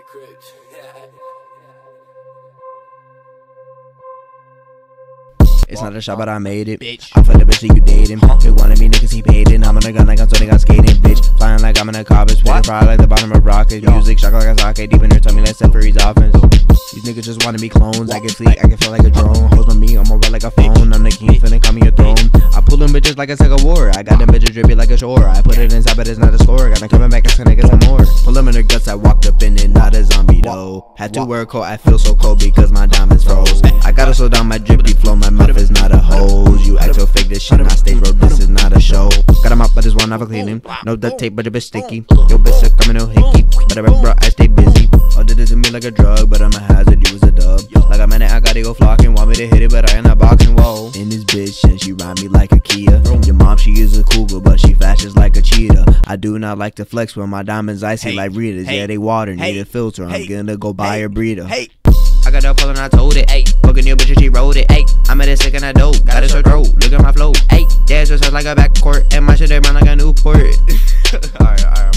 crypt. It's not a shot, but I made it. I fucked the bitch that you dating. He wanted me niggas, he paid it. I'm on a gun like I'm Sonic, I'm skating, bitch. Flying like I'm in a car, bitch. Spinning fry like the bottom of rocket. Music shock like a socket. Deep in her tummy, let's set for his offense. These niggas just wanna be clones. I can fleek, I can feel like a drone. Hoes on me, I'm over like a phone. I'm the king, finna call me a throne. I pull them bitches like a tug of war. I got them bitches drippy like a shore. I put it inside, but it's not a score. Got them coming back, it's gonna get some more. Pull them in their guts, I walked up in it, not a zombie though. Had to wear a coat, I feel so cold because my diamonds froze. I gotta slow down my drippy flow, my mouth is not a hose. You act so fake, this shit not stage, bro, this is not a show. Got him out, but this one never cleaning. No duct tape, but a bitch sticky. Yo bitch are coming, no hickey. But bro, I stay busy. All did it to me like a drug, but I'm a hazard, you was a dub. Like a minute, I gotta go flocking. Want me to hit it, but I ain't not boxing, whoa. In this bitch, and she ride me like a Kia. Your mom, she is a cougar, but she flashes like a cheetah. I do not like to flex when my diamonds icy like Ritas. Yeah, they water, need a filter. I'm gonna go buy a breeder. I got that pull and I told it, ayy. Fucking your bitch and she rolled it, ayy. I'm at it sick and I dope. Got it so throat, look at my flow, ayy. Yeah, it's just like a backcourt. And my shit they run like a Newport. Alright.